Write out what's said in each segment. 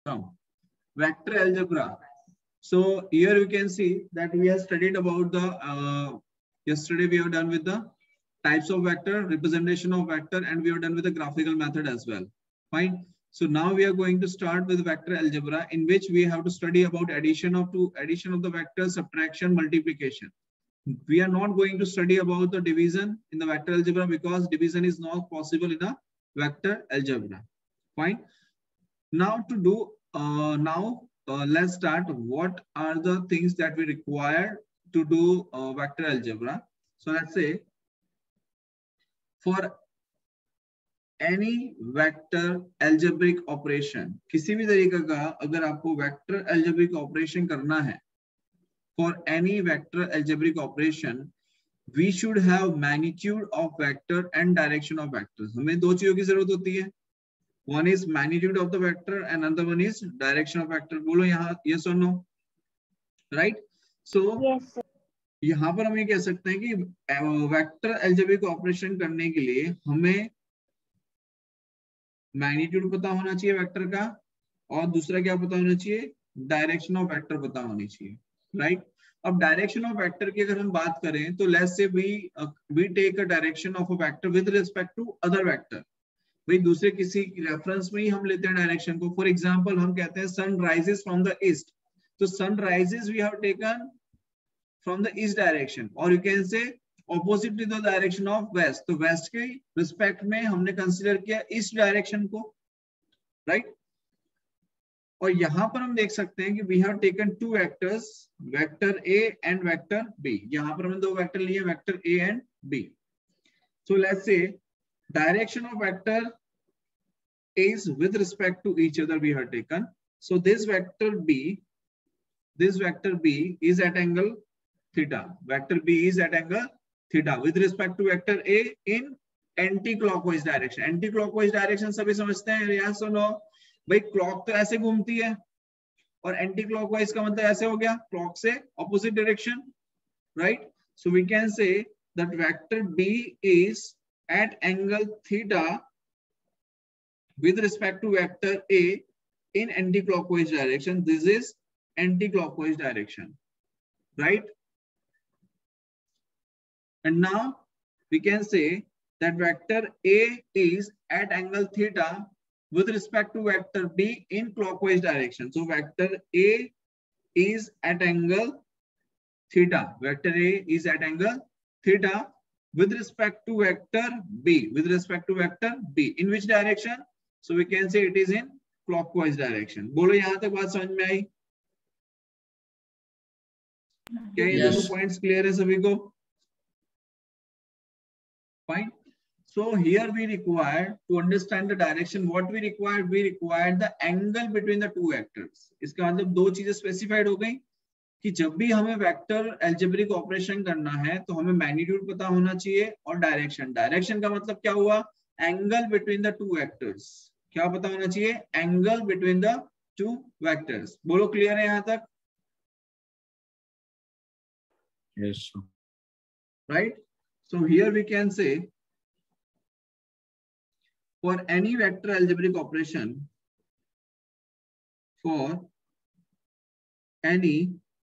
Now, vector algebra. So here you can see that we have studied about the yesterday we have done with the types of vector, representation of vector, and we have done with the graphical method as well. Fine. So now we are going to start with vector algebra, in which we have to study about addition of the vectors, subtraction, multiplication. We are not going to study about the division in the vector algebra because division is not possible in a vector algebra. Fine. Now to do let's start. What are the things that we require to do vector algebra? So let's say for any vector algebraic operation, किसी भी तरीके का अगर आपको vector algebraic operation करना है, for any vector algebraic operation, we should have magnitude of vector and direction of vectors. हमें दो चीजों की जरूरत होती है. One is magnitude of the vector and another one is direction of vector. बोलो यहाँ yes or no? Right? So yes, sir. यहाँ पर हम ये कह सकते हैं कि वेक्टर अलजेब्रिक ऑपरेशन करने के लिए हमें मैग्नीट्यूड पता होना चाहिए वेक्टर का, और दूसरा क्या पता होना चाहिए, डायरेक्शन ऑफ वेक्टर पता होनी चाहिए. राइट. अब डायरेक्शन ऑफ वेक्टर की अगर हम बात करें तो let's say we take a direction of a vector with respect to other vector. भाई दूसरे किसी रेफरेंस में ही हम लेते हैं डायरेक्शन को. फॉर एग्जांपल हम कहते हैं sun rises from the east, तो sun rises we have taken from the east direction, और you can say opposite to the direction of west, तो वेस्ट के रिस्पेक्ट में हमने कंसीडर किया ईस्ट डायरेक्शन को. राइट. और यहां पर हम देख सकते हैं कि we have taken two vectors, vector A and vector B. यहां पर हमने दो वेक्टर लिए, vector A and B. So let's say direction of vector is with respect to each other we have taken. So this vector b is at angle theta. Vector b is at angle theta with respect to vector a in anti-clockwise direction. Anti-clockwise direction सभी समझते हैं. yes or no? भाई clock तो ऐसे घूमती है और anti clockwise का मतलब ऐसे हो गया, क्लॉक से opposite direction. Right. So we can say that vector b is at angle theta with respect to vector A in anti-clockwise direction. This is anti-clockwise direction, right? And now we can say that vector A is at angle theta with respect to vector B in clockwise direction. So vector A is at angle theta. Vector A is at angle theta with respect to vector B, with respect to vector B. In which direction? So we can say it is in clockwise direction. बोलो यहाँ तक बात समझ में आई? क्या ये दोनों points clear है सभी को? Fine. So here we require to understand the direction. What we require the angle between the two vectors. इसका मतलब दो चीजें स्पेसिफाइड हो गई कि जब भी हमें वेक्टर अलजेब्रिक ऑपरेशन करना है तो हमें मैग्नीट्यूड पता होना चाहिए और डायरेक्शन. डायरेक्शन का मतलब क्या हुआ, angle between the two vectors. क्या पता होना चाहिए, angle between the two vectors. बोलो क्लियर है यहां तक? Yes. Right. So here we can say for any vector algebraic operation, for any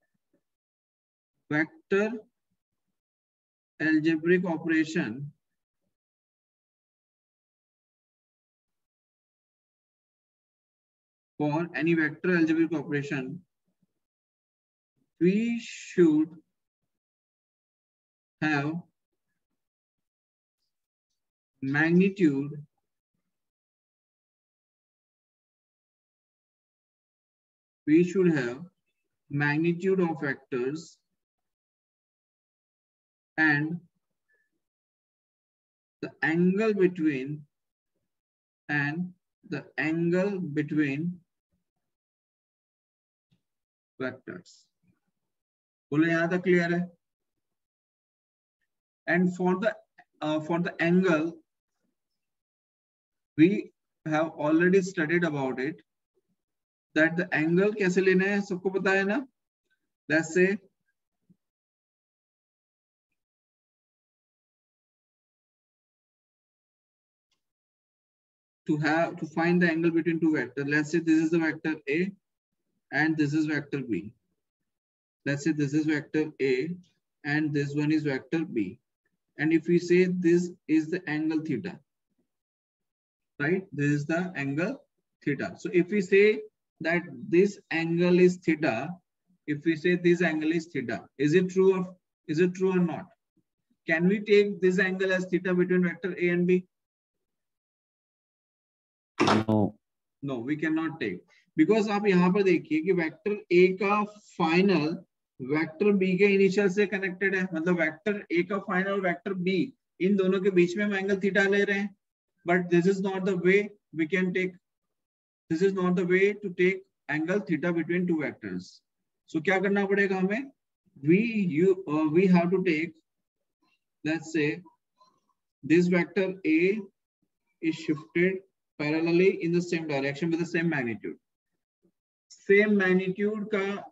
vector algebraic operation we should have magnitude of vectors and the angle between vectors. बोलो यहाँ तक clear है? And for the angle we have already studied about it, that the angle कैसे लेना है सबको पता है ना. Let's say to find the angle between two vectors. Let's say this is the vector A and this is vector B. Let's say this is vector A and this one is vector B. And if we say this is the angle theta, right? This is the angle theta. So if we say that this angle is theta, if we say this angle is theta, is it true or not? Can we take this angle as theta between vector A and B? No. No, we cannot take, because आप यहाँ पर देखिए कि vector A का final vector B के initial से connected है, मतलब वेक्टर A का फाइनल और वेक्टर B इन दोनों के बीच में हम एंगल थीटा ले रहे हैं. But this is not the way we can take, this is not the way to take angle theta between two vectors. सो क्या करना पड़ेगा हमें? we have to take, let's say this vector A is shifted parallelly in the same direction with the same magnitude. Same magnitude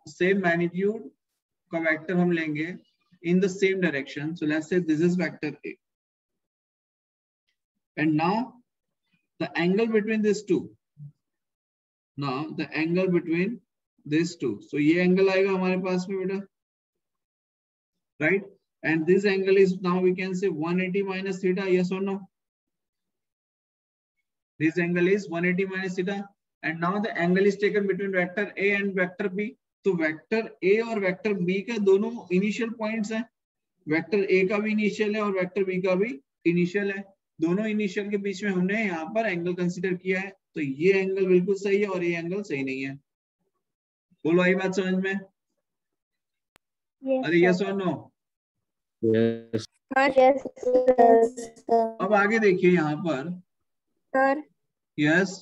का vector हम लेंगे in the same direction. So let's say this is vector A. And now the angle between these two. Now the angle between these two. So ये angle आएगा हमारे पास में बेटा, right? And this angle is, now we can say 180 minus theta. Yes or no? This angle is 180 minus theta. And now the angle is taken between vector A and vector B. तो vector A और vector B के दोनों initial points हैं. Vector A का भी initial है और vector B का भी इनिशियल है. दोनों इनिशियल के बीच में हमने यहाँ पर एंगल कंसीडर किया है. तो ये एंगल बिल्कुल सही है और ये एंगल सही नहीं है. बोलो आई बात समझ में? अरे यस और नो? Yes. अब आगे देखिए यहाँ पर सर. यस,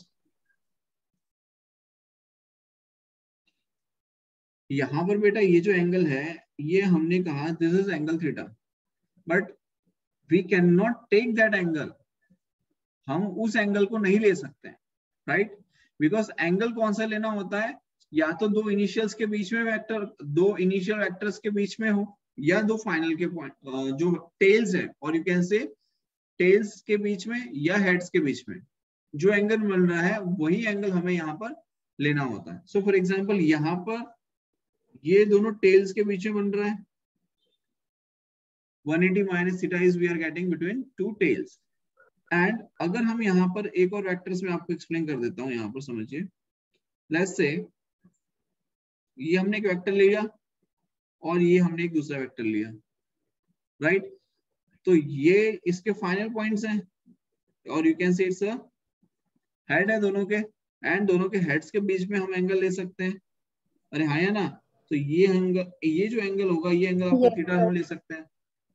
यहाँ पर बेटा ये जो एंगल है ये हमने कहा this is angle theta, but we can not take that angle. हम उस एंगल को नहीं ले सकते हैं, राइट? बिकॉज एंगल कौन सा लेना होता है? या तो दो इनिशियल्स के बीच में वेक्टर, दो इनिशियल वेक्टर्स के बीच में हो, या दो फाइनल के पॉइंट जो टेल्स है, और यू कैन से टेल्स के बीच में या हेड्स के बीच में जो एंगल मिल रहा है वही एंगल हमें यहाँ पर लेना होता है. सो फॉर एग्जांपल यहाँ पर ये दोनों टेल्स के बीच में बन रहा है. 180 minus theta is we are getting between two tails. And अगर हम यहाँ पर एक और वेक्टर्स में आपको एक्सप्लेन कर देता हूँ, यहाँ पर समझिए. लेट्स से ये हमने एक वेक्टर लिया और ये हमने एक दूसरा वेक्टर लिया, राइट? तो ये इसके फाइनल पॉइंट्स हैं और you can say it's a head है दोनों के, एंड दोनों के हेड्स के बीच में हम एंगल ले सकते हैं. अरे हाँ या ना? तो ये एंगल, ये जो एंगल होगा ये एंगल आपका थीटा हम ले सकते हैं.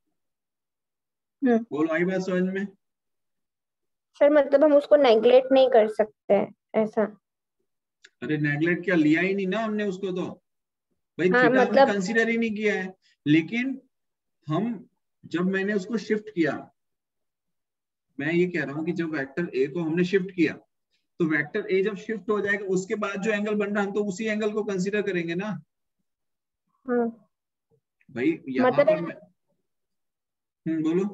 बोलो आई बात समझ में? सर मतलब हम उसको नेग्लेक्ट नहीं कर सकते हैं ऐसा? अरे नेग्लेक्ट क्या, लिया ही नहीं ना हमने उसको, तो भाई हाँ, थीटा मतलब हमने कंसीडर ही नहीं किया है. लेकिन हम जब मैंने उसको शिफ्ट किया, मैं ये कह रहा हूँ कि जब वेक्टर ए को हमने शिफ्ट किया तो वेक्टर ए जब शिफ्ट हो जाएगा उसके बाद जो एंगल बन रहा है हम तो उसी एंगल को कंसीडर करेंगे ना. हाँ. भाई यहाँ मतलब पर मैं बोलो.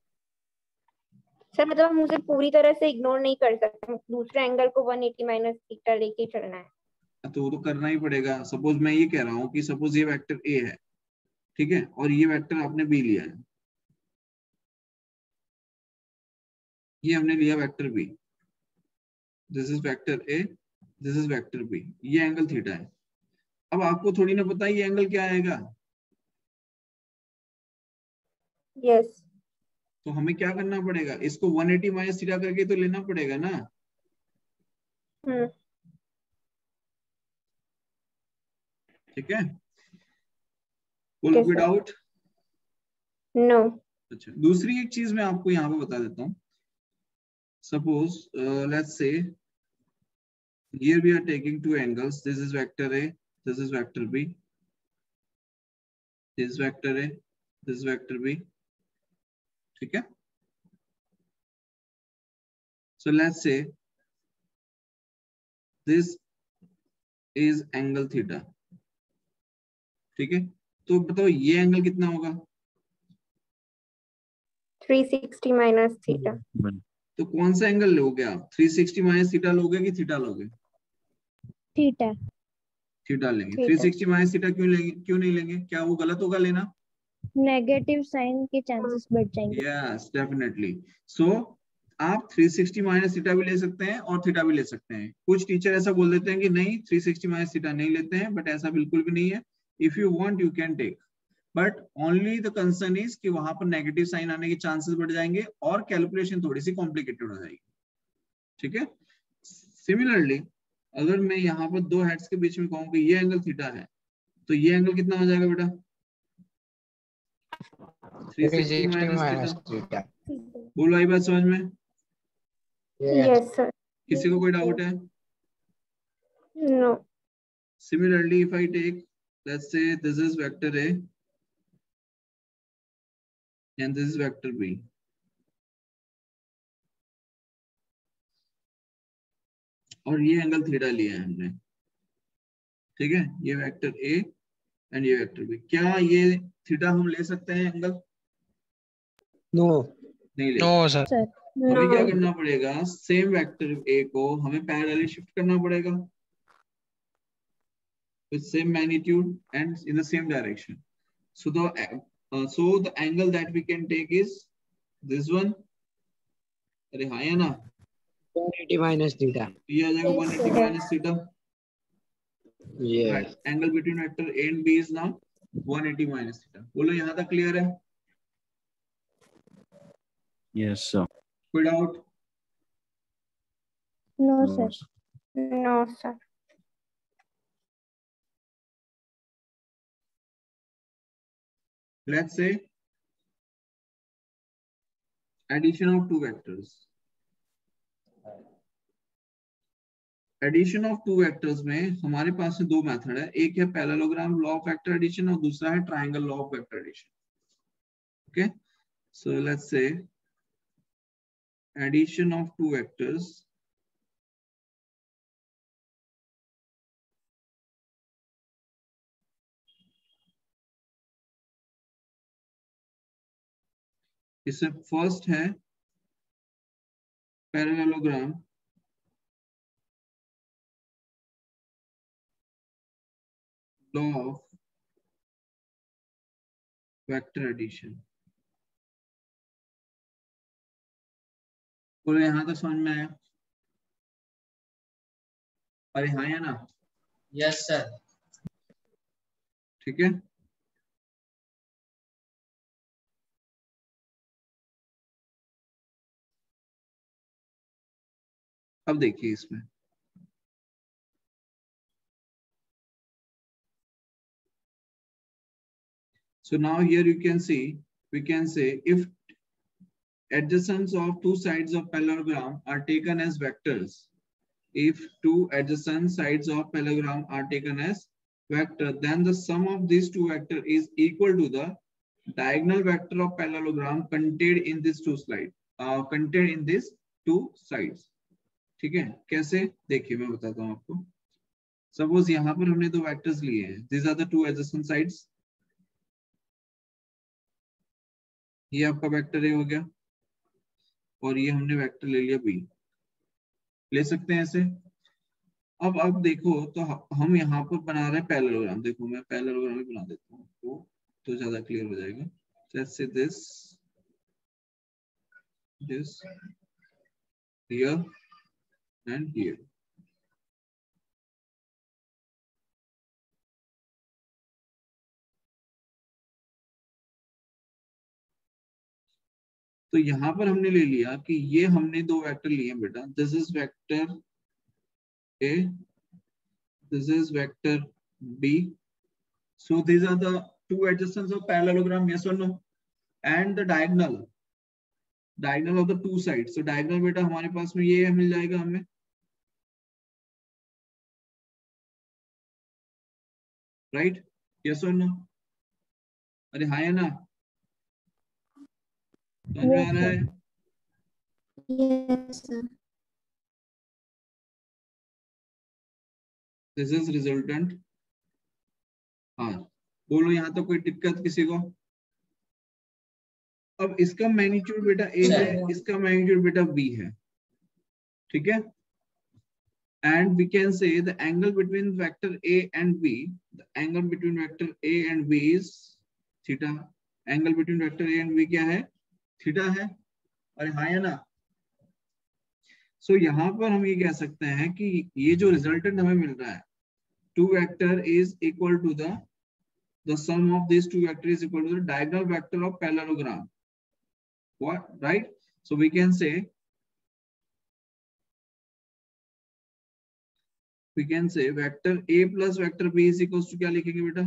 सर मतलब हम उसे पूरी तरह से इग्नोर नहीं कर सकते, दूसरे एंगल को 180 माइनस थीटा लेके चलना है. तो वो तो करना ही पड़ेगा. सपोज मैं ये कह रहा हूँ कि सपोज ये वेक्टर ए है, ठीक है, और ये वेक्टर आपने बी लिया है, ये हमने लिया vector B. This is vector A, this is vector B, ये एंगल थीटा है. अब आपको थोड़ी ना पता ये एंगल क्या आएगा. यस. तो हमें क्या करना पड़ेगा, इसको 180 माइनस थीटा करके तो लेना पड़ेगा ना. ठीक है, कोई डाउट? नो. अच्छा, दूसरी एक चीज मैं आपको यहाँ पे बता देता हूँ. Suppose let's say here we are taking two angles. This is vector A, this is vector B. This is vector A, this is vector B. ठीक है? So let's say this is angle theta. ठीक है? तो बताओ ये angle कितना होगा? 360 minus theta. तो कौन सा एंगल लोगे आप? 360 माइनस थीटा लोगे कि थीटा लोगे? थीटा। थीटा लेंगे। थीटा। 360 माइनस थीटा क्यों लेंगे, क्यों नहीं लेंगे? क्या वो गलत होगा लेना? नेगेटिव साइन के चांसेस बढ़ जाएंगे। Yes definitely. सो आप 360 माइनस थीटा भी ले सकते हैं और थीटा भी ले सकते हैं। कुछ टीचर ऐसा बोल देते हैं कि नहीं 360 माइनस थीटा नहीं लेते हैं, बट ऐसा बिल्कुल भी नहीं है। If you want you can take, but only the concern is कि वहां पर नेगेटिव साइन आने के चांसेस बढ़ जाएंगे और कैलकुलेशन थोड़ी सी कॉम्प्लिकेटेड हो जाएगी। ठीक है। सिमिलरली अगर मैं यहाँ पर दो हेड्स के बीच में कहूँ कि ये एंगल थीटा है, तो ये एंगल कितना हो जाएगा बेटा? 360 माइनस थीटा। बोलो आई बात समझ में? Yes sir. किसी को कोई डाउट है? No. Similarly, if I take, let's say this is vector A and this is vector B. और ये एंगल थीटा लिया है हमने, ठीक है? ये वेक्टर A एंड ये वेक्टर B। क्या ये थीटा हम ले सकते हैं एंगल? नो नहीं ले नो सकते। सर। हमें क्या करना पड़ेगा? सेम वेक्टर A को हमें पैरेलली शिफ्ट करना पड़ेगा with same magnitude and in the same direction. So the angle that we can take is this one. अरे हाँ या ना? 180 माइनस थीटा। ये आ जाएगा 180 minus theta. Yes. Angle between vector A and B is now 180 minus theta. बोलो यहाँ तक क्लियर है? Yes, sir. कोई doubt? No No, sir. sir. No sir. Let's say addition of two vectors. Addition of two vectors में हमारे पास में दो मेथड है। एक है parallelogram law of vector addition और दूसरा है triangle law of vector addition. Okay, so let's say addition of two vectors इससे फर्स्ट है parallelogram law of vector addition. बोलो यहाँ तक समझ में आया? अरे हाँ या ना? Yes sir. ठीक है। अब देखिए इसमें so now here you can see, we can say if adjacents of two sides of parallelogram are taken as vectors, if two adjacent sides of parallelogram are taken as vector, then the sum of these two vectors is equal to the diagonal vector of parallelogram contained in this contained in these two sides। ठीक है, कैसे? देखिए मैं बताता हूँ आपको। Suppose यहाँ पर हमने दो वेक्टर्स लिए हैं, these are the two adjacent sides। ये आपका वेक्टर ए हो गया और ये हमने वेक्टर ले लिया बी। ले सकते हैं ऐसे। अब देखो तो हम यहाँ पर बना रहे हैं पैरेललोग्राम। देखो मैं पैरेललोग्राम भी बना देता हूँ तो ज्यादा क्लियर हो जाएगा। Let's say this here and here। तो यहाँ पर हमने ले लिया कि ये हमने दो वेक्टर लिए हैं बेटा। This is vector A, this is vector B. So these are the two adjacents of parallelogram, yes or no? And the diagonal of the two sides। So diagonal बेटा हमारे पास में ये मिल जाएगा हमें, right? Yes or no? अरे हाँ या ना? समझ में आ रहा है? Yes sir. This is resultant। हाँ बोलो यहाँ तो कोई दिक्कत किसी को? अब इसका मैग्नीट्यूड बेटा ए है, इसका मैग्नीट्यूड बेटा बी है, ठीक है। And we can say the angle between vector A and B, the angle between vector A and B is theta. Angle between vector A and B क्या है? थीटा है। अरे हाँ या ना? सो यहाँ पर हम ये कह सकते हैं कि ये जो रिजल्टेंट हमें मिल रहा है, two vector is equal to the sum of these two vectors is equal to the diagonal vector of parallelogram. What? Right? So we can say vector A plus vector B is equals to क्या लिखेंगे बेटा?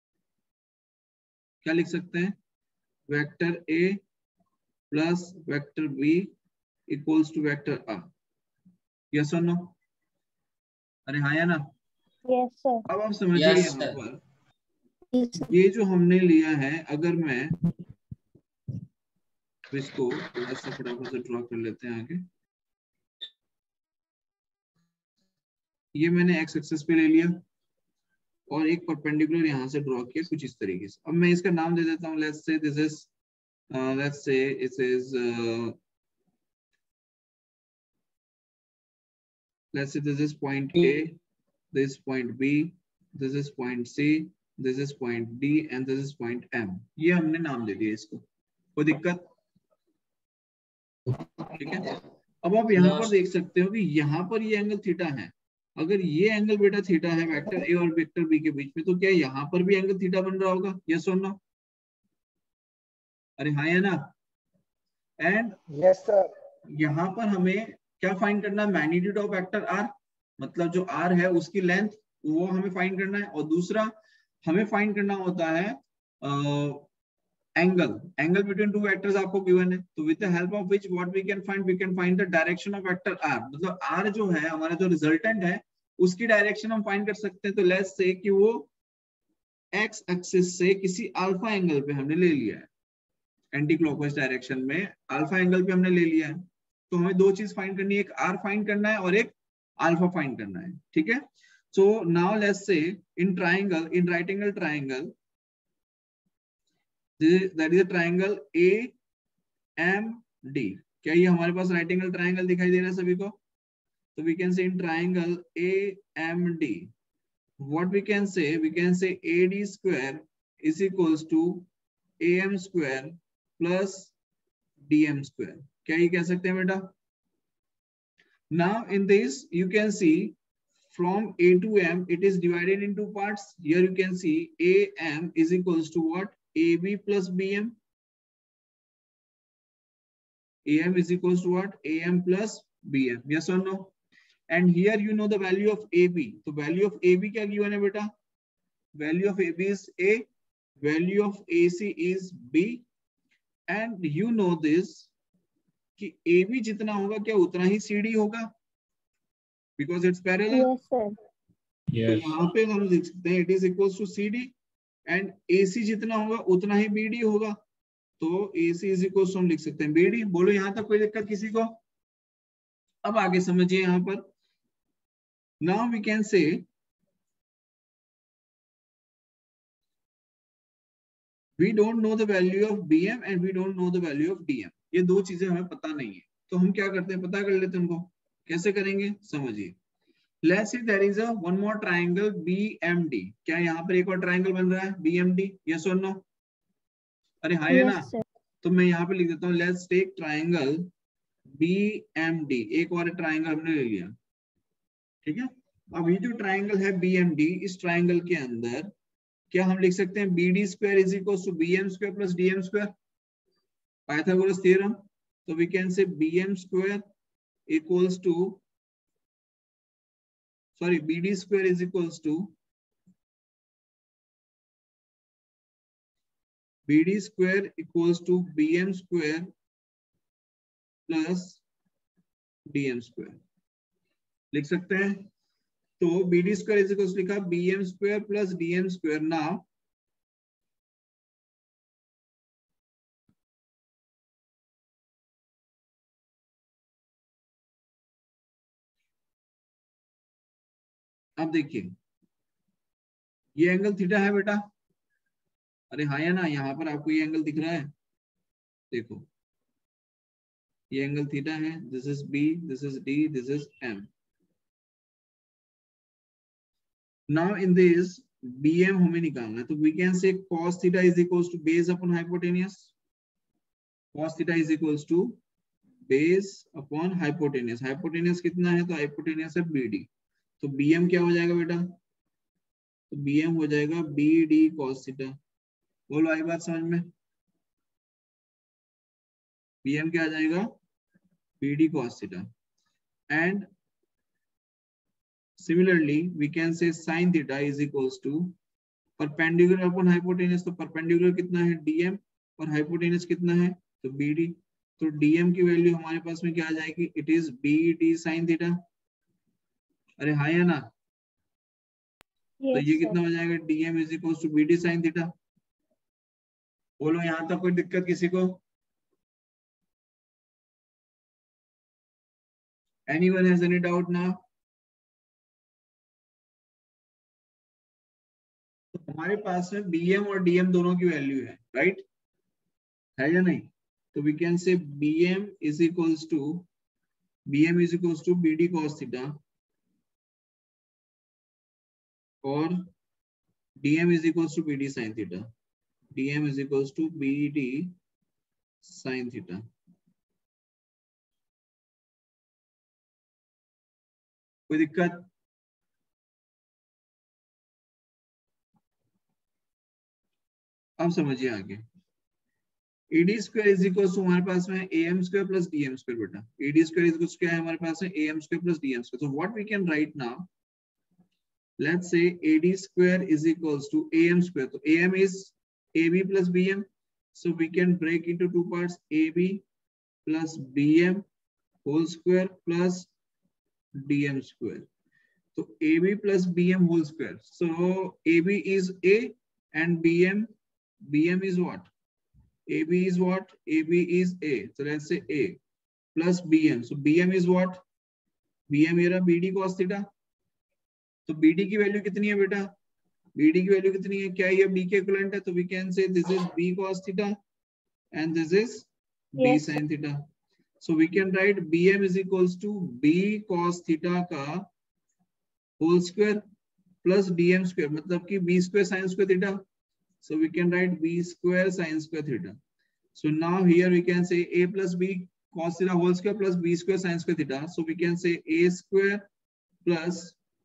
क्या लिख सकते हैं? Vector A plus vector B equals to vector A. Yes or no? अरे हाँ या ना? Yes sir. अब आप समझिए Yes, यहाँ sir. पर Yes sir. ये जो हमने लिया है, अगर मैं इसको थोड़ा सा फटाफट से ड्रॉ कर लेते हैं आगे, ये मैंने एक्स एक्सिस पे ले लिया और एक परपेंडिकुलर यहाँ से ड्रॉ किया कुछ इस तरीके से। अब मैं इसका नाम दे देता हूँ, let's say this is let's say it is let's say this is point A, this is point B, this is point C, this is point D and this is point M. ये हमने नाम दे दिया इसको, कोई दिक्कत? ठीक है। अब आप यहाँ पर देख सकते हो कि यहाँ पर ये एंगल थीटा है। अगर ये एंगल बेटा थीटा है वेक्टर ए और वेक्टर बी के बीच में, तो क्या यहाँ पर भी एंगल थीटा बन रहा होगा? यस और नो? अरे हाँ या ना? And yes sir. यहाँ पर हमें क्या फाइंड करना है? मैग्नीट्यूड ऑफ वेक्टर आर, मतलब जो आर है उसकी लेंथ, वो हमें फाइंड करना है। और दूसरा हमें फाइंड करना होता है एंगल बिटवीन टू वेक्टर्स आपको गिवन है, तो with the help of which what we can find the direction of vector R. मतलब आर जो है हमारा जो रिजल्टेंट है उसकी डायरेक्शन हम फाइंड कर सकते हैं। तो लेट्स से कि वो एक्स एक्सिस से किसी अल्फा एंगल पे हमने ले लिया है, एंटी क्लॉकवाइज डायरेक्शन में अल्फा एंगल पे हमने ले लिया है। तो हमें दो चीज फाइंड करनी है, एक आर फाइंड करना है और एक अल्फा फाइंड करना है, ठीक है। सो now let's say in triangle, in right angle triangle, that is a triangle AMD। क्या ये हमारे पास राइट एंगल ट्राइंगल दिखाई दे रहा है सभी को? तो we can say in triangle AMD what we can say AD square is equals to AM square plus DM square। क्या ये कह सकते हैं बेटा? Now in this you can see from A to M it is divided into parts. Here you can see AM is equals to what? AB plus BM. AM is equals to what? AM plus BM. Yes or no? And here you know the value of AB. So value of AB क्या given है बेटा? Value of AB is A, value of AC is B, and you know this कि AB जितना होगा क्या उतना ही CD होगा, because it's parallel. Yes sir. तो यहाँ पे हम लिख सकते हैं it is equals to CD, and AC जितना होगा उतना ही BD होगा, तो AC is equals to हम लिख सकते हैं BD। बोलो यहाँ तक कोई दिक्कत किसी को? अब आगे समझिए यहाँ पर। Now we can say we don't know the value of BM and we don't know the value of DM। ये दो चीजें हमें पता नहीं है, तो हम क्या करते हैं? पता कर लेते हैं उनको। कैसे करेंगे समझिए। Let's say there is a one more triangle BMD। क्या यहाँ पर एक और ट्राइंगल बन रहा है BMD? Yes or no? अरे हाँ या ना? Yes sir. तो मैं यहाँ पे लिख देता हूँ let's take triangle BMD। एक और ट्राइंगल हमने ले लिया, ठीक है। अब ये जो ट्राइंगल है BMD, इस ट्राइंगल के अंदर क्या हम लिख सकते हैं? BD square is equal to BM square plus DM square, Pythagoras theorem. तो we can say BM square equals to BD square is equals to BD square equals to BM square plus DM square लिख सकते हैं। तो BD square is equals लिखा BM square plus DM square. Now अब देखिए ये angle theta है बेटा। अरे हाँ या ना? यहाँ पर आपको ये एंगल दिख रहा है, देखो ये एंगल थीटा है, this is B, this is D, this is M. Now in this bm हमें निकालना है, तो we can say cos theta is equals to base upon hypotenuse. cos theta is equals to base upon hypotenuse. Hypotenuse कितना है, तो hypotenuse है bd. तो bm क्या हो जाएगा बेटा, तो bm हो जाएगा bd cos थीटा. बोलो आई बात समझ में. bm क्या आ जाएगा, bd cos theta. And similarly we can say sin theta is equals to perpendicular upon hypotenuse. तो perpendicular कितना है dm और hypotenuse कितना है, तो bd. तो dm की वैल्यू हमारे पास में क्या आ जाएगी, it is bd sin theta. अरे हाँ या ना. तो ये कितना हो जाएगा, dm is equals to bd sin theta. बोलो यहाँ तक कोई दिक्कत किसी को. anyone has any doubt now? तो हमारे पास में bm और dm दोनों की वैल्यू है, राइट है या नहीं. तो we can say bm is equals to bd cos theta और dm is equals to bd sin theta. dm is equals to bd sin theta. कोई दिक्कत. अब समझिए आगे. AD square is equal to हमारे पास में AM square plus DM square बेटा. AD square is equal to क्या है हमारे पास में, AM square plus DM square. So what we can write now, let's से AD square is equals to AM square. तो AM is AB plus BM. So we can break into two parts, AB plus BM whole square plus DM square. तो AB plus BM whole square. So AB is A and BM is what? AB is what? AB is A. So let's say A plus BM. So BM is what? BM मेरा BD cos theta. तो BD की value कितनी है बेटा, BD की value कितनी है, क्या ये B के इक्विवेलेंट है. तो we can say this is B cos theta and this is B sin theta. So we can write BM is equals to B cos theta का whole square plus DM square, मतलब कि B square sin square theta. So we can write B square sin square theta. So now here we can say A plus B cos theta whole square plus B square sin square theta. So we can say A square plus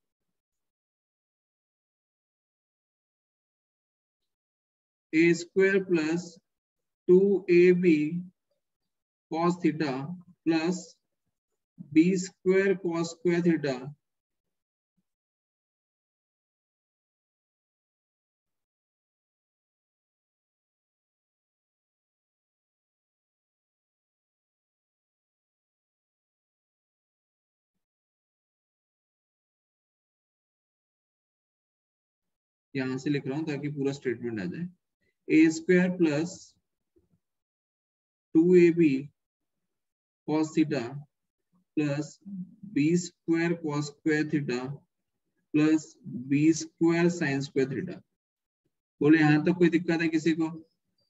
A square plus 2AB cos theta plus B square cos square theta यहां से लिख रहा हूं ताकि पूरा statement आ जाए. A square plus 2AB cos theta plus B square cos square theta plus B square sin square theta. बोले यहां तक कोई दिक्कत है किसी को.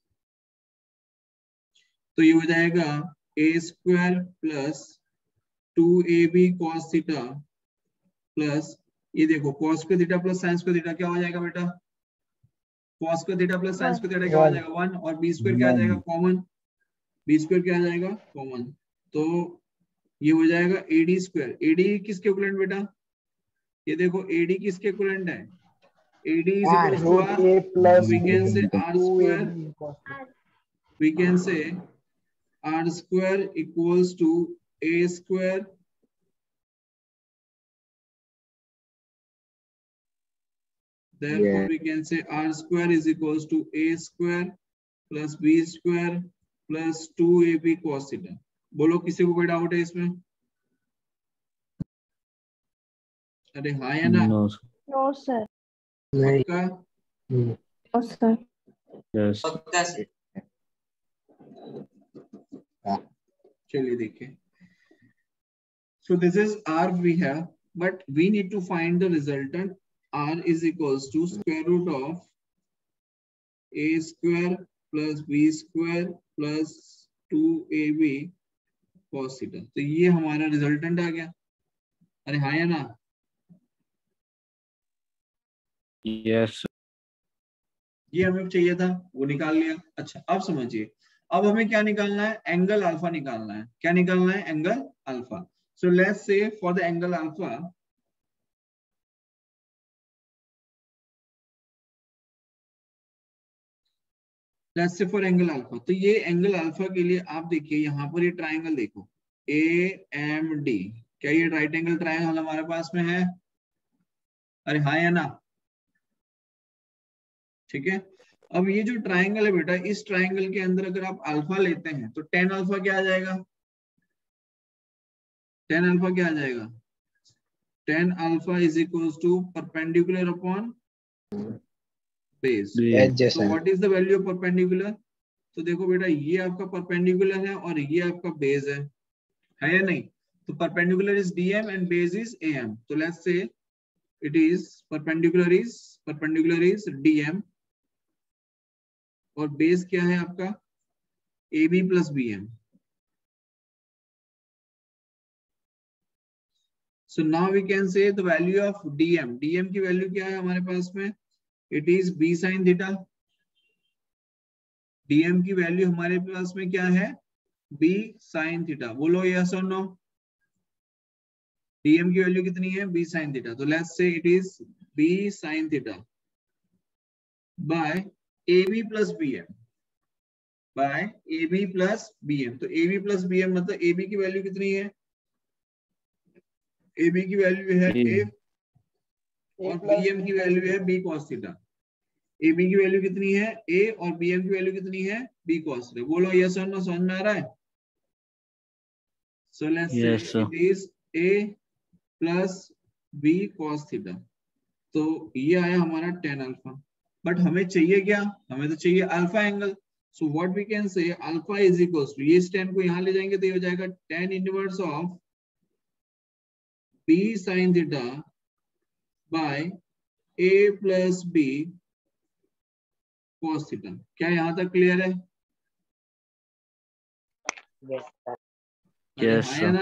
तो ये हो जाएगा A square plus 2AB cos theta plus ये देखो cos square theta plus sin square theta क्या हो जाएगा बेटा, cos square theta plus sin square theta क्या हो जाएगा 1 और B स्क्वायर क्या आ जाएगा कॉमन. B स्क्वायर क्या आ जाएगा कॉमन. तो ये हो जाएगा AD स्क्वायर. AD किसके इक्विवेलेंट बेटा, ये देखो AD किसके इक्विवेलेंट है, AD is equals to R. So we can say R square, we can say R square equals to A square therefore we can say R square is equals to A square plus B square plus 2AB cos theta. बोलो किसी को कोई doubt है इसमें. अरे हाँ या ना. No, no sir. पक्का. No sir. yes. पक्का से. चलिए देखिए. So this is R we have, but we need to find the resultant. R is equals to square root of A square plus B square plus 2ab cos theta. तो ये हमारा resultant आ गया। अरे हाँ या ना? Yes. ये हमें चाहिए था, वो निकाल लिया। अच्छा अब समझिए, अब हमें क्या निकालना है? एंगल अल्फा निकालना है। क्या निकालना है? Angle alpha. So let's say for the angle alpha, let's say for angle alpha, तो ये एंगल अल्फा के लिए आप देखिए यहाँ पर ये ट्राइंगल देखो AMD, क्या ये राइट एंगल ट्राइंगल हमारे पास में है? अरे हाँ या ना? ठीक है। अब ये जो ट्राइंगल है बेटा, इस ट्राइंगल के अंदर अगर आप अल्फा लेते हैं तो tan अल्फा क्या आ जाएगा? tan अल्फा क्या आ जाएगा? tan alpha is equal to perpendicular upon base. तो what is the value of perpendicular? तो देखो बेटा, ये आपका परपेंडिकुलर है और ये आपका बेस है या नहीं? तो perpendicular is DM and base is AM। तो let's say it is perpendicular is DM और बेस क्या है आपका? AB plus BM। So now we can say the value of DM. DM की वैल्यू क्या है हमारे पास में? It is B sin theta. DM की वैल्यू हमारे पास में क्या है? B sin theta। बोलो yes or no? DM की वैल्यू कितनी है? B sin theta। तो let's say it is B sin theta by AB plus BM। by AB plus BM। तो AB plus BM मतलब AB की वैल्यू कितनी है? AB की वैल्यू है A और BM की वैल्यू है B cos theta। AB की वैल्यू कितनी है? A और BM की वैल्यू कितनी है? B cos theta। बोलो yes or no, समझ में आ रहा है? So let's say Yes, sir. it is A plus B cos theta। तो ये आया हमारा tan अल्फा। बट हमें चाहिए क्या? हमें तो चाहिए alpha angle. So what we can say, alpha is equals to, ये tan को यहाँ ले जाएंगे तो ये हो जाएगा tan inverse of B sin theta by A plus B cos theta। क्या यहाँ तक क्लियर है? अरे Yes, हाँ या sir. ना?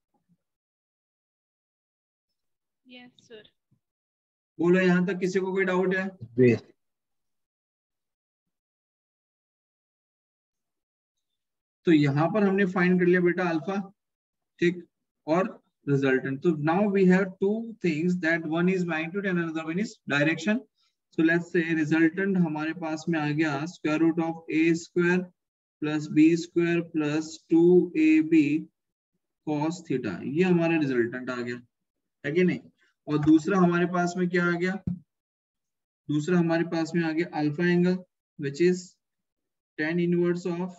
Yes, sir. बोलो यहाँ तक किसी को कोई डाउट है? Base. तो यहाँ पर हमने फाइंड कर लिया बेटा अल्फा, ठीक, और रिजल्टेंट। तो now we have two things, that one is magnitude and another one is direction. So let's say resultant हमारे पास में आ गया square root of A square plus B square plus 2AB cos theta. ये हमारा resultant आ गया, है कि नहीं? और दूसरा हमारे पास में क्या आ गया? दूसरा हमारे पास में आ गया alpha angle which is tan inverse of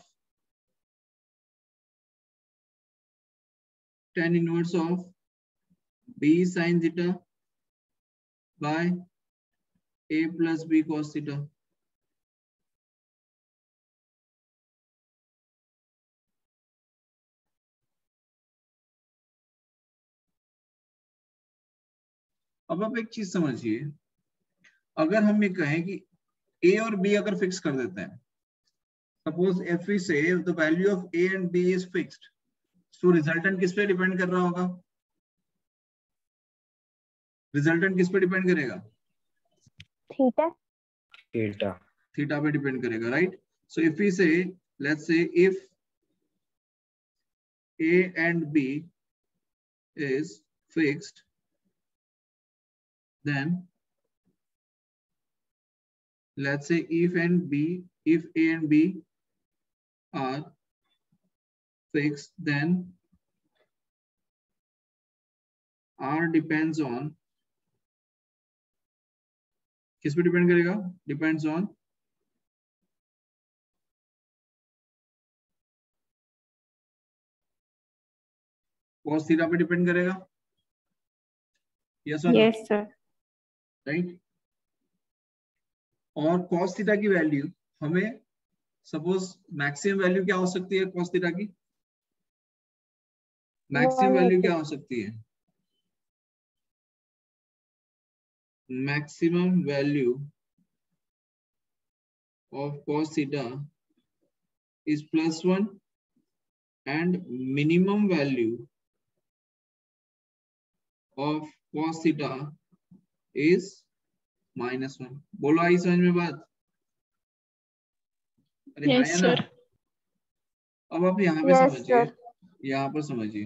B sin theta by A plus B cos theta। अब आप एक चीज समझिए, अगर हम ये कहें कि A और B अगर फिक्स कर देते हैं, suppose if we say the value of A and B is fixed, तो रिजल्टेंट किस पे डिपेंड कर रहा होगा? रिजल्टेंट किस पे डिपेंड करेगा? थीटा। थीटा पे डिपेंड करेगा, right? So if we say, let's say if A and B is fixed, then let's say if A and B are fixed, then R depends on, किस पे depend करेगा? Depends on cos theta पे depend करेगा। Yes और no? Yes sir. Right. और cos theta की value हमें, suppose maximum value क्या हो सकती है cos थीटा की? मैक्सिमम वैल्यू क्या हो सकती है? Maximum value of cos theta is +1 and minimum value of cos theta is -1। बोलो आई समझ में बात? अरे हाँ Yes, या ना? sir. अब आप यहाँ पे Yes, समझिए, sir. यहाँ पर समझिए।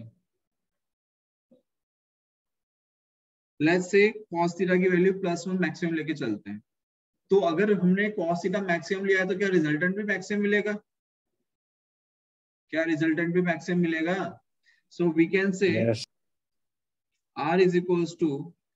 लेट्स से cos थीटा की वैल्यू +1 मैक्सिमम लेके चलते हैं, तो अगर हमने cos थीटा मैक्सिमम लिया है तो क्या रिजल्टेंट भी मैक्सिमम मिलेगा? क्या रिजल्टेंट भी मैक्सिमम मिलेगा? So we can say Yes. r is equals to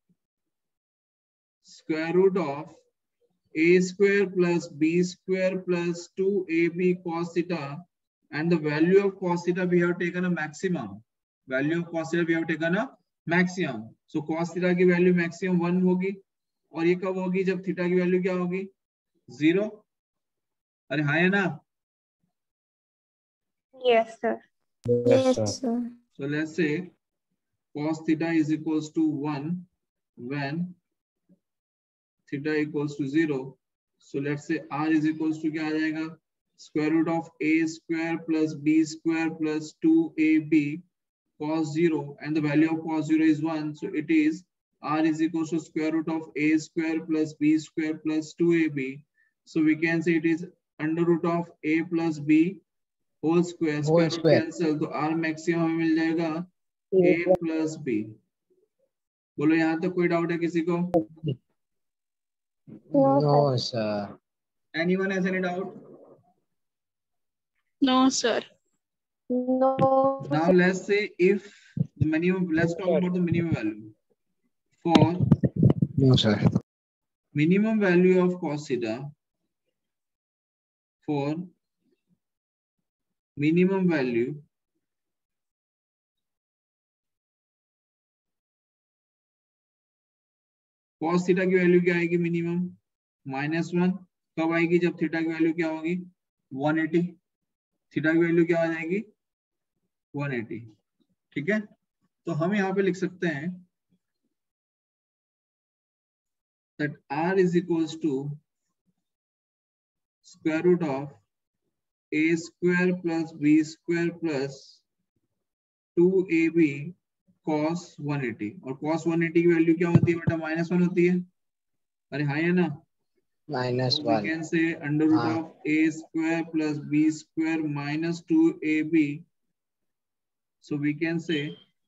square root of a square plus b square plus 2ab cos theta, and the value of cos theta we have taken a maximum. Value of cos theta we have taken a maximum. So cos theta की value maximum 1 होगी, और ये कब होगी? जब theta की value क्या होगी? 0। अरे हाँ या ना? Yes, sir. Yes, sir. sir. So let's say cos theta is equals to 1 when theta equals to 0. So let's say r is equals to क्या आ जाएगा? Square root of a square plus b square plus 2ab cos 0, and the value of cos 0 is 1. So it is r is equals to square root of a square plus b square plus 2ab. So we can say it is under root of a plus b whole square, Whole square root square. cancel, तो r maximum हमें मिल जाएगा a plus b। बोलो यहाँ तक कोई doubt है किसी को? No, sir. Anyone has any doubt? No, sir. No. Now let's say if the minimum, let's talk about the minimum value. For No, sir. minimum value of cos theta, for minimum value cos theta की value क्या आएगी? Minimum -1। कब आएगी? जब theta की value क्या होगी? 180। Theta की वैल्यू क्या आ जाएगी? 180। ठीक है, तो हम यहाँ पे लिख सकते हैं that r is equals to square root of a square plus b square plus 2ab cos 180। और cos 180 की वैल्यू क्या होती है बेटा? -1 होती है। अरे हाँ या ना? So we -1. can say under root हाँ. of a square plus b square minus 2ab. So we can say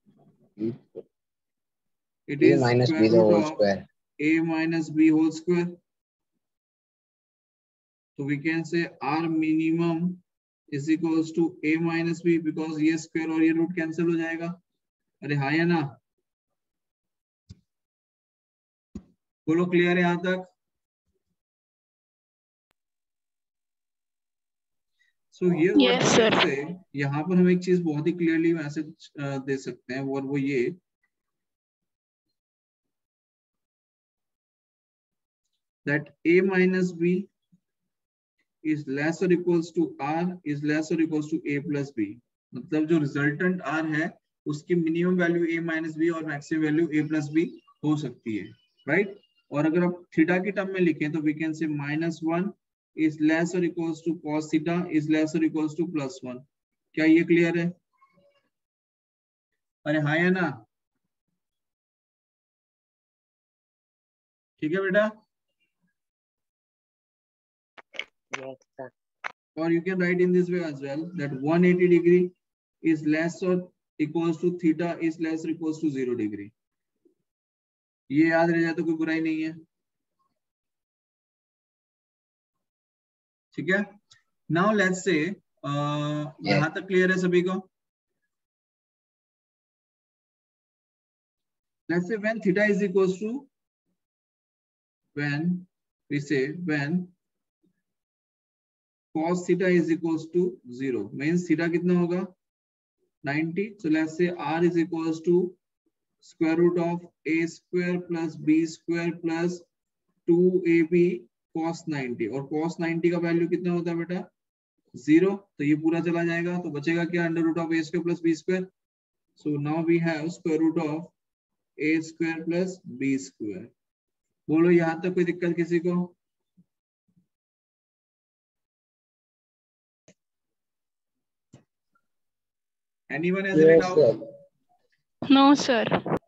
it A is minus square b the root whole of square. a minus b whole square. So we can say r minimum is equals to a minus b, because ये square और ये root cancel हो जाएगा। अरे हाँ या ना? बोलो क्लियर है यहाँ तक? So here what Yes, we sir. can say, यहाँ पर हम एक चीज बहुत ही क्लियरली मैसेज दे सकते हैं, और वो ये that a minus b is less or equals to r is less or equals to a plus b। मतलब जो रिजल्टेंट r है उसकी minimum value a minus B और maximum value a plus B हो सकती है, राइट? और अगर आप थीटा की टर्म में लिखें तो वी कैन से -1 is less or equals to cos theta is less or equals to +1। क्या ये क्लियर है? अरे हाँ या ना? ठीक है बेटा? Yes, sir. Or you can write in this way as well, that 180 degree is less or equals to theta is less or equals to 0 degree। ये याद रह जाए तो कोई बुराई नहीं है। ठीक है, नाउ लेट्स से यहां तक क्लियर है सभी को? Let's say when theta is equals to, when we say when cos theta is equals to 0 means theta कितना होगा? 90। so let's say r is equals to square root of a square plus b square plus 2ab cos 90। और cos 90 का value कितना होता है बेटा? 0। तो ये पूरा चला जाएगा, तो बचेगा क्या? Under root of A square plus B square. So now we have square root of A square plus B square. बोलो यहाँ तक कोई दिक्कत किसी को? Anyone has any Yes, doubt? sir. No, sir.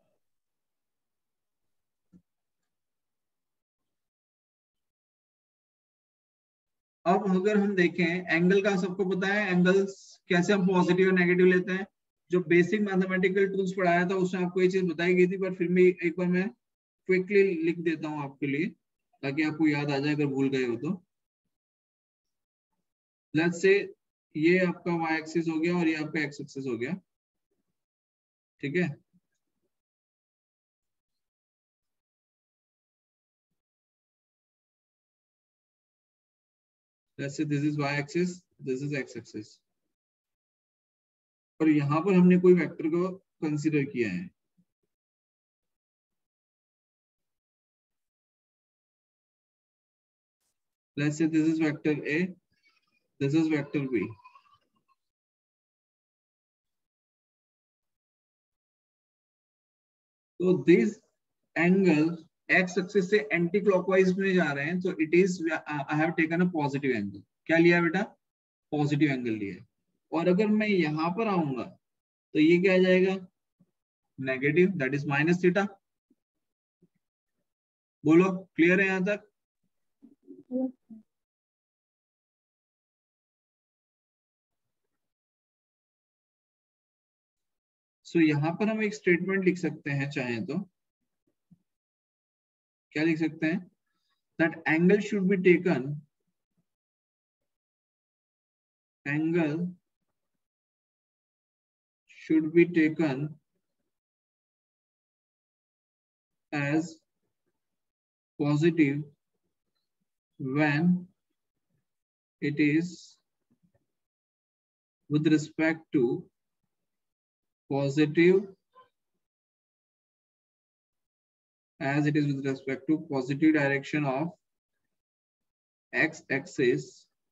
अब अगर हम देखें एंगल का, सबको पता है एंगल्स कैसे हम पॉजिटिव और नेगेटिव लेते हैं। जो बेसिक मैथमेटिकल टूल्स पढ़ाया था उसमें आपको ये चीज बताई गई थी, पर फिर भी एक बार मैं क्विकली लिख देता हूँ आपके लिए ताकि आपको याद आ जाए अगर भूल गए हो तो। लेट्स से ये आपका y एक्सिस हो गया और ये आपका x एक्सिस हो गया, ठीक है। Let's say this is y axis, this is x axis, और यहाँ पर हमने कोई वेक्टर को कंसीडर किया है। Let's say this is vector A, this is vector B. तो दिस एंगल x एक्सिस से एंटी क्लॉकवाइज में जा रहे हैं, तो it is I have taken a positive angle. क्या लिया बेटा? पॉजिटिव एंगल लिया। और अगर मैं यहाँ पर आऊंगा तो ये क्या आ जाएगा? Negative, that is minus theta. बोलो क्लियर है यहाँ तक? सो यहाँ पर हम एक स्टेटमेंट लिख सकते हैं चाहे तो। क्या लिख सकते हैं? That angle should be taken, angle should be taken as positive when it is with respect to positive, as it is with respect to positive direction of x-axis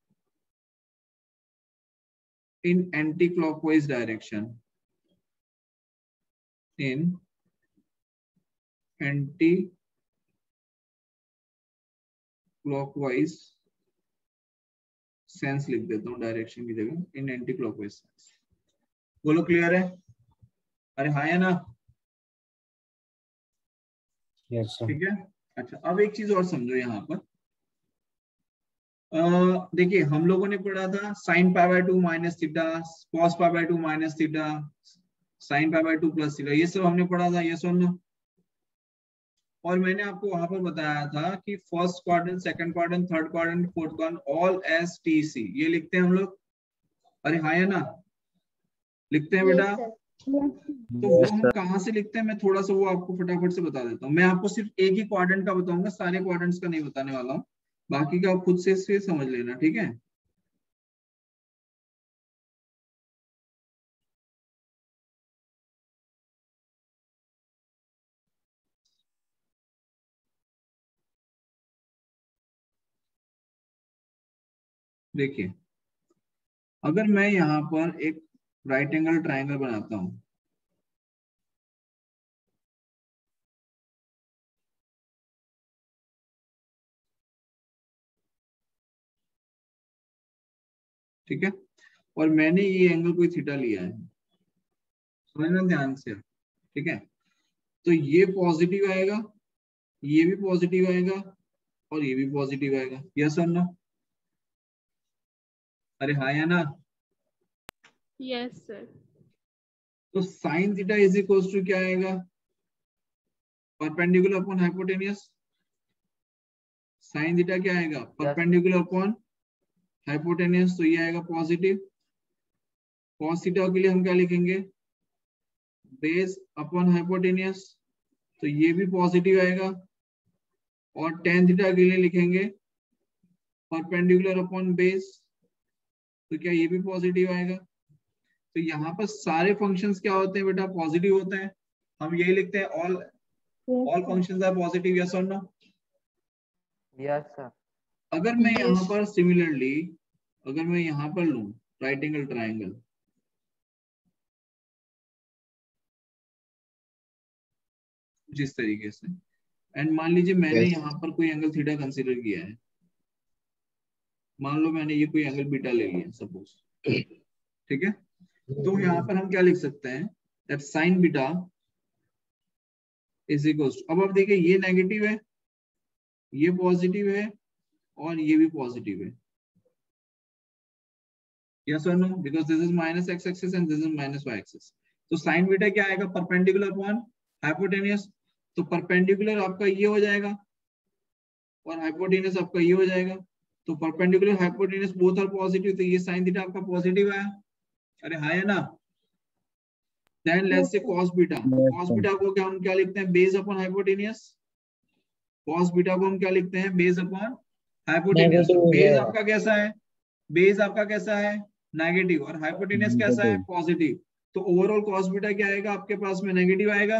in anti-clockwise direction, in anti-clockwise sense लिख देता हूँ direction की जगह, in anticlockwise sense. बोलो clear है? अरे हाँ या ना? Yes, sir. ठीक है। अच्छा अब एक चीज और समझो यहाँ पर। देखिए हम लोगों ने पढ़ा था sine pi by 2 minus theta, cos pi by 2 minus theta, sine pi by 2 plus theta, ये सब हमने पढ़ा था, ये सुन। और मैंने आपको वहां पर बताया था कि first quadrant, second quadrant, third quadrant, fourth quadrant, all S T C, ये लिखते हैं हम लोग। अरे हाँ या ना? लिखते हैं बेटा? तो वो हम कहाँ से लिखते हैं, मैं थोड़ा सा वो आपको फटाफट से बता देता हूँ। मैं आपको सिर्फ एक ही क्वाड्रेंट का बताऊंगा, सारे क्वाड्रेंट्स का नहीं बताने वाला हूँ, बाकी का आप खुद से समझ लेना, ठीक है। देखिए अगर मैं यहाँ पर एक राइट एंगल ट्राइंगल बनाता हूँ, ठीक है, और मैंने ये एंगल कोई थीटा लिया है, समझना ध्यान से, ठीक है। तो ये पॉजिटिव आएगा, ये भी पॉजिटिव आएगा और ये भी पॉजिटिव आएगा, यस और नो? अरे हाँ या ना? Yes, sir. तो sine theta is equals to क्या आएगा? Perpendicular upon hypotenuse. Sine theta क्या आएगा? परपेंडिकुलर अपॉन हाइपोटेनियस, तो ये आएगा पॉजिटिव। कॉस थीटा के लिए हम क्या लिखेंगे? बेस अपॉन हाइपोटेनियस, तो ये भी पॉजिटिव आएगा। और टेन थीटा के लिए लिखेंगे परपेंडिकुलर अपॉन बेस, तो क्या ये भी पॉजिटिव आएगा। तो यहाँ पर सारे फंक्शंस क्या होते हैं बेटा? पॉजिटिव होते हैं। हम यही लिखते हैं all functions are positive, yes और नो? Yes, sir. अगर मैं यहाँ Yes. पर सिमिलरली अगर मैं यहाँ पर लूं राइट एंगल ट्राइंगल, जिस तरीके से, एंड मान लीजिए मैंने Yes. यहाँ पर कोई एंगल थीटा कंसीडर किया है, मान लो मैंने ये कोई एंगल बीटा ले लिया सपोज, ठीक है। तो यहाँ पर हम क्या लिख सकते हैं, that sine beta is equals to, अब आप देखिए ये नेगेटिव है, ये पॉजिटिव है और ये भी पॉजिटिव है, yes or no, because this is minus x axis and this is minus y axis. तो साइन बीटा क्या आएगा, परपेंडिकुलर अपॉन हाइपोटेनियस, तो परपेंडिकुलर आपका ये हो जाएगा और हाइपोटेनियस आपका ये हो जाएगा, तो perpendicular hypotenuse both are positive, तो ये साइन थीटा आपका पॉजिटिव आया, अरे हाँ है ना। Then let's say cos beta, cos beta को क्या हम क्या लिखते हैं, base upon hypotenuse, cos beta को हम क्या लिखते हैं, बेस अपॉन हाइपोटेनियस। तो बेस आपका कैसा है, बेस आपका कैसा है नेगेटिव और हाइपोटेनियस कैसा है पॉजिटिव, तो ओवरऑल cos बीटा क्या आएगा आपके पास में, नेगेटिव आएगा,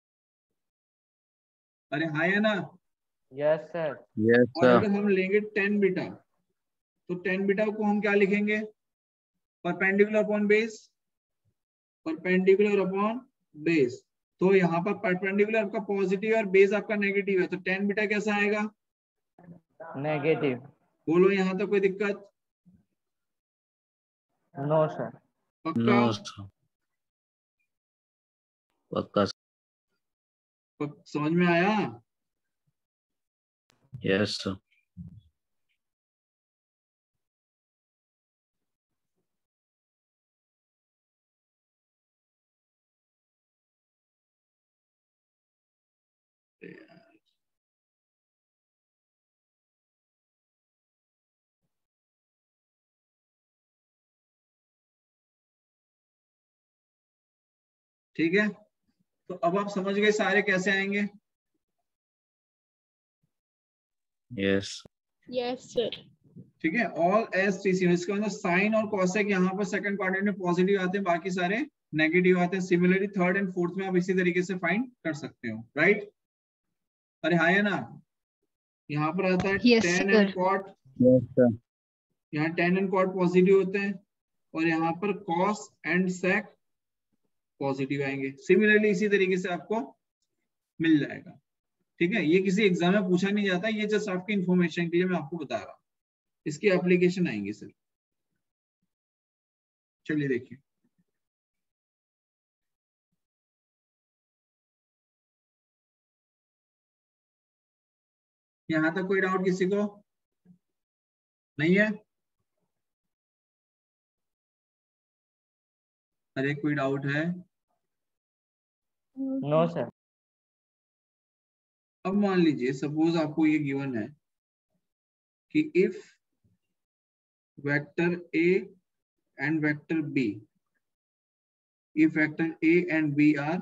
अरे हाँ है ना। Yes sir. और अगर हम लेंगे tan बीटा, तो tan बीटा को हम क्या लिखेंगे, perpendicular upon base, perpendicular upon base, तो यहाँ पर परपेंडिकुलर आपका पॉजिटिव और बेस आपका नेगेटिव है, तो tan बीटा कैसा आएगा, नेगेटिव। बोलो यहाँ तो कोई दिक्कत, नो सर। पक्का, पक्का। समझ में आया, यस सर। ठीक है। तो अब आप समझ गए सारे कैसे आएंगे, यस Yes, sir. ठीक है। ऑल एस टी सी, इसका मतलब साइन और कॉसेक यहाँ पर सेकंड क्वाड्रेंट में पॉजिटिव आते हैं, बाकी सारे नेगेटिव आते हैं। सिमिलरली थर्ड एंड फोर्थ में आप इसी तरीके से फाइंड कर सकते हो, राइट। अरे हाँ है ना, यहाँ पर आता है Yes, tan sir. And cot, yes sir. यहाँ tan एंड कॉट पॉजिटिव होते हैं और यहाँ पर cos एंड sec पॉजिटिव आएंगे। सिमिलरली इसी तरीके से आपको मिल जाएगा, ठीक है। ये किसी एग्जाम में पूछा नहीं जाता, ये जस्ट आपकी इंफॉर्मेशन के लिए मैं आपको बता रहा हूँ, इसकी एप्लीकेशन आएंगे सर। चलिए देखिए, यहाँ तक कोई डाउट किसी को नहीं है, अरे कोई डाउट है, नो सर। अब मान लीजिए सपोज आपको ये गिवन है कि if vector A and vector B, if vector A and B are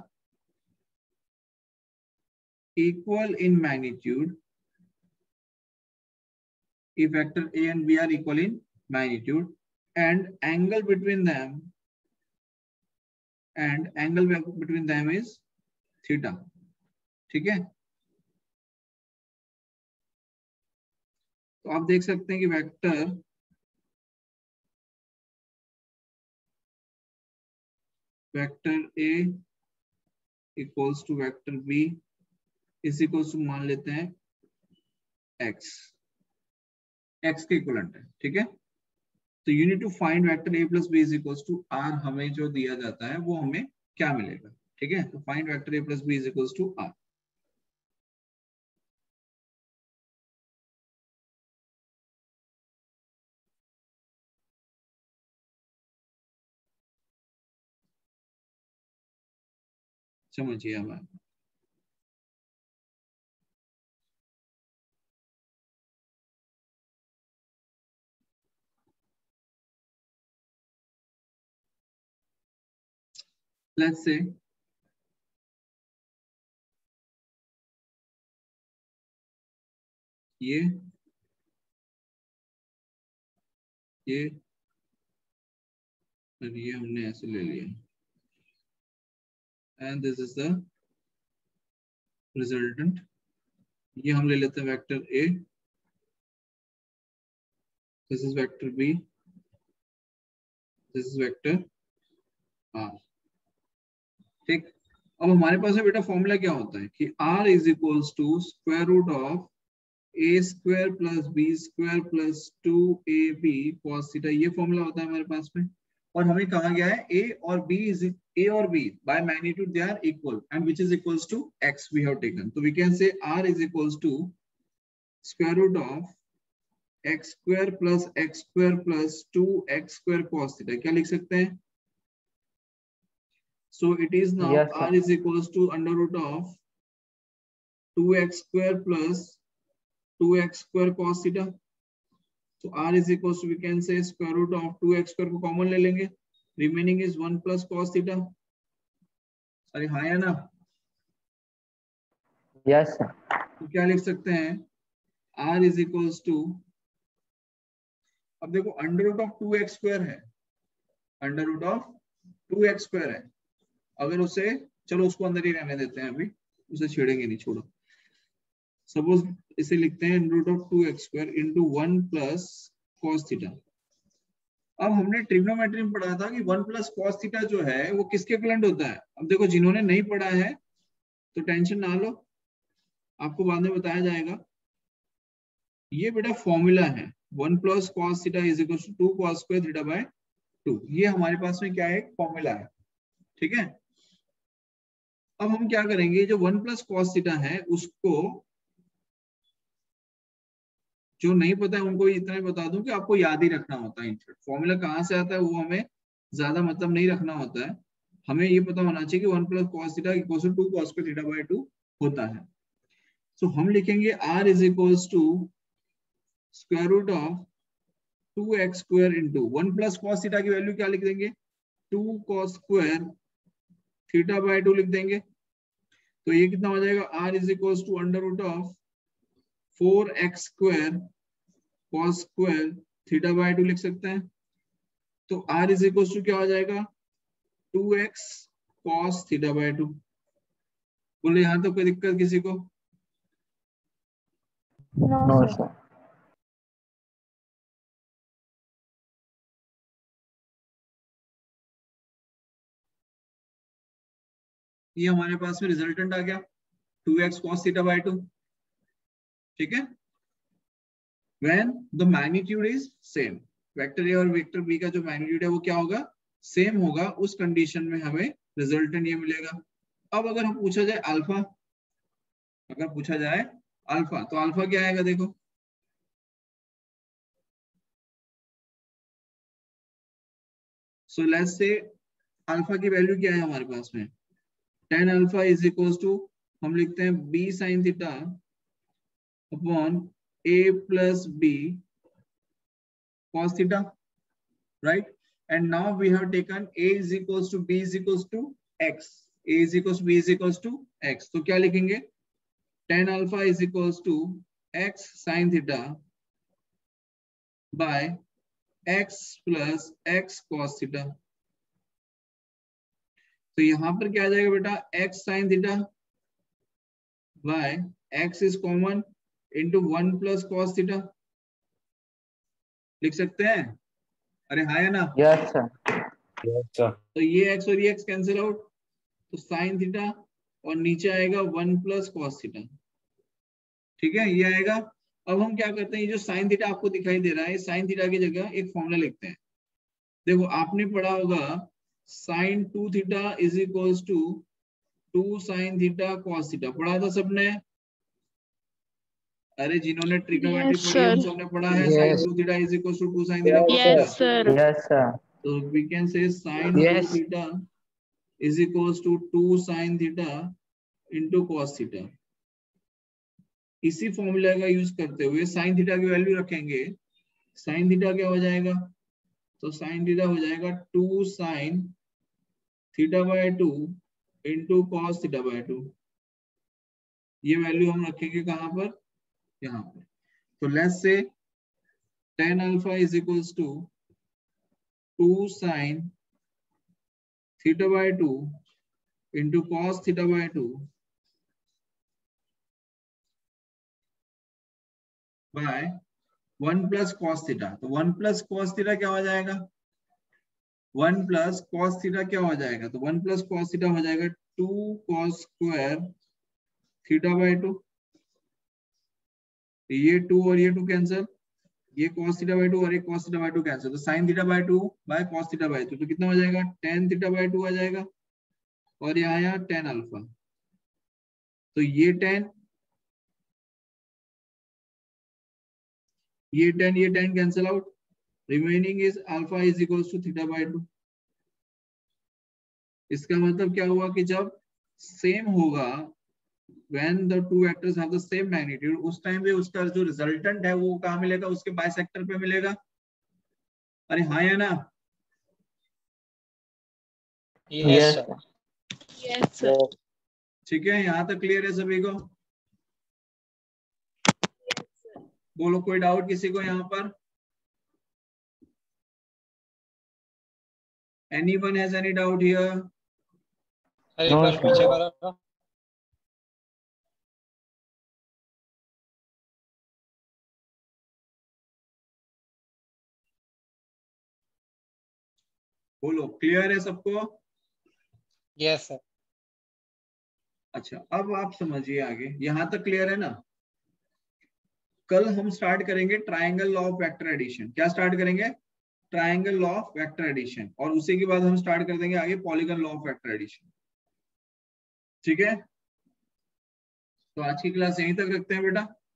equal in magnitude, if vector A and B are equal in magnitude and angle between them is theta, ठीक है। तो आप देख सकते हैं कि vector A equals to vector B is equals to, मान लेते हैं x के इक्वलेंट है, ठीक है। तो you need to find vector A plus B is equals to R, हमें जो दिया जाता है वो हमें क्या मिलेगा, ठीक है। तो find vector A plus B is equals to R। समझिए हमारा, let's say ये और ये हमने ऐसे ले लिया and this is the resultant, ये हम ले लेते हैं vector A, this is vector B, this is vector R, ठीक। अब हमारे पास में बेटा फॉर्मूला क्या होता है कि R is equals to square root of a square plus b square plus 2ab cos theta, ये फॉर्मूला होता है हमारे पास में। और हमें कहा गया है a और b by magnitude they are equal and which is equals to x we have taken. So we can say r is equals to square root of x square plus 2x square cos theta. क्या लिख सकते हैं? So it is now Yes, sir. r is equals to under root of 2x square plus 2x square cos theta. So r is equals to we can say square root of 2x square को common ले लेंगे, remaining is 1 plus cos theta. अरे हाँ या ना? Yes, sir. तो क्या लिख सकते हैं? r is equals to, अब देखो under root of 2x square है, under root of 2x square है, अगर उसे, चलो उसको अंदर ही रहने देते हैं, अभी उसे छेड़ेंगे नहीं, छोड़ो. सपोज इसे लिखते हैं under root of 2x square into 1 plus cos theta. अब हमने ट्रिग्नोमेट्री में पढ़ा था कि 1 प्लस कॉस थीटा जो है वो किसके इक्विवेलेंट होता है. अब देखो जिन्होंने नहीं पढ़ा है तो टेंशन ना लो, आपको बाद में बताया जाएगा. ये बेटा फॉर्मूला है, 1 plus cos theta is equal to 2 cos square theta by 2. ये हमारे पास में क्या है, फॉर्मूला है. ठीक है. अब हम क्या करेंगे, जो 1 प्लस कॉस थीटा है उसको, जो नहीं पता है उनको इतना ही बता दूं कि आपको याद ही रखना होता है. फॉर्मूला कहाँ से आता है वो हमें ज्यादा मतलब नहीं रखना होता है, हमें ये पता होना चाहिए कि 1 plus cos theta equals to 2 cos square theta by 2 होता है. सो हम लिखेंगे r is equals to square root of 2x square into 1 plus cos theta की वैल्यू क्या लिख देंगे, 2 कॉस स्क्वायर थीटा बाय 2 लिख देंगे. तो ये कितना हो जाएगा, r is equals to under root of 4x square cos square theta by 2 लिख सकते हैं. तो r इज इक्वल्स टू क्या हो जाएगा, 2x कॉस थीटा बाय 2. बोले यहाँ तो कोई दिक्कत किसी को? No, sir. ये हमारे पास में रिजल्टेंट आ गया 2x cos थीटा बाय 2. ठीक है. When the magnitude is same, vector A और वेक्टर बी का जो मैग्नीट्यूड है वो क्या होगा, सेम होगा, उस कंडीशन में हमें रिजल्टेंट ये मिलेगा. अब अगर हम पूछा जाए अल्फा, अगर पूछा जाए अल्फा, तो अल्फा क्या आएगा देखो, सो लेट्स से अल्फा की वैल्यू क्या है हमारे पास में, tan alpha is equals to, हम लिखते हैं b sin theta upon a plus b cos theta, right. And now we have taken a is equals to b is equals to x, a is equals b is equals to x. तो क्या लिखेंगे, tan alpha is equals to x sin theta by x plus x cos theta. तो यहां पर क्या आ जाएगा बेटा, x sin theta by x is common into 1 plus cos theta. लिख सकते हैं? अरे हाँ या ना? Yes, sir. Yes, sir. तो ये x और ये x कैंसिल आउट, तो sin थीटा और नीचे आएगा 1 प्लस cos थीटा. ठीक है, ये आएगा. अब हम क्या करते हैं, ये जो sin थीटा आपको दिखाई दे रहा है, sin थीटा की जगह एक फॉर्मूला लिखते हैं. देखो आपने पढ़ा होगा sin 2 theta is equals to 2 sin theta cos theta, पढ़ा था सबने? अरे जिन्होंने ट्रिग्नोमेट्री Yes, पढ़ी है उन sir. सबने पढ़ा है Yes. sin 2 theta is equals to 2 sin theta cos Yes, theta. sir. Yes, sir. So we can say sin Yes. 2 theta is equals to 2 sin theta into cos theta. इसी formula का use करते हुए sin theta की value रखेंगे. sin theta क्या हो जाएगा, तो sin थीटा हो जाएगा 2 sin theta by 2 into cos theta by 2. ये वैल्यू हम रखेंगे कहां पर, यहाँ पर. तो let's say tan alpha is equals to 2 sin theta by 2 into cos theta by 2 by 1 plus cos theta. तो 1 प्लस cos थीटा क्या हो जाएगा, 1 प्लस cos थीटा क्या हो जाएगा, तो 1 प्लस cos थीटा हो जाएगा 2 cos स्क्वायर थीटा बाय 2. ये 2 और ये 2 कैंसिल, ये cos थीटा बाई 2 और ये cos थीटा बाई 2 कैंसिल, तो sin theta by 2 by cos theta by 2, तो कितना हो जाएगा tan थीटा बाई 2 आ जाएगा, और यहाँ tan अल्फा, तो ये tan ये tan cancel out, remaining is alpha is equals to theta by 2। इसका मतलब क्या हुआ कि जब सेम होगा, when the two vectors have the same magnitude, उस टाइम पे उसका जो रिजल्टेंट है वो कहाँ मिलेगा, उसके बाइसेक्टर पे मिलेगा। अरे हाँ या ना? Yes, sir. Yes, sir. ठीक है, यहाँ तक क्लियर है सभी को? बोलो, कोई डाउट किसी को यहाँ पर? Anyone has any doubt here? No, sir. बोलो, क्लियर है सबको? Yes, sir. अच्छा, अब आप समझिए आगे, यहाँ तक क्लियर है ना? कल हम स्टार्ट करेंगे triangle law of vector addition. क्या स्टार्ट करेंगे? Triangle law of vector addition, और उसी के बाद हम स्टार्ट कर देंगे आगे polygon law of vector addition. ठीक है, तो आज की क्लास यहीं तक रखते हैं बेटा।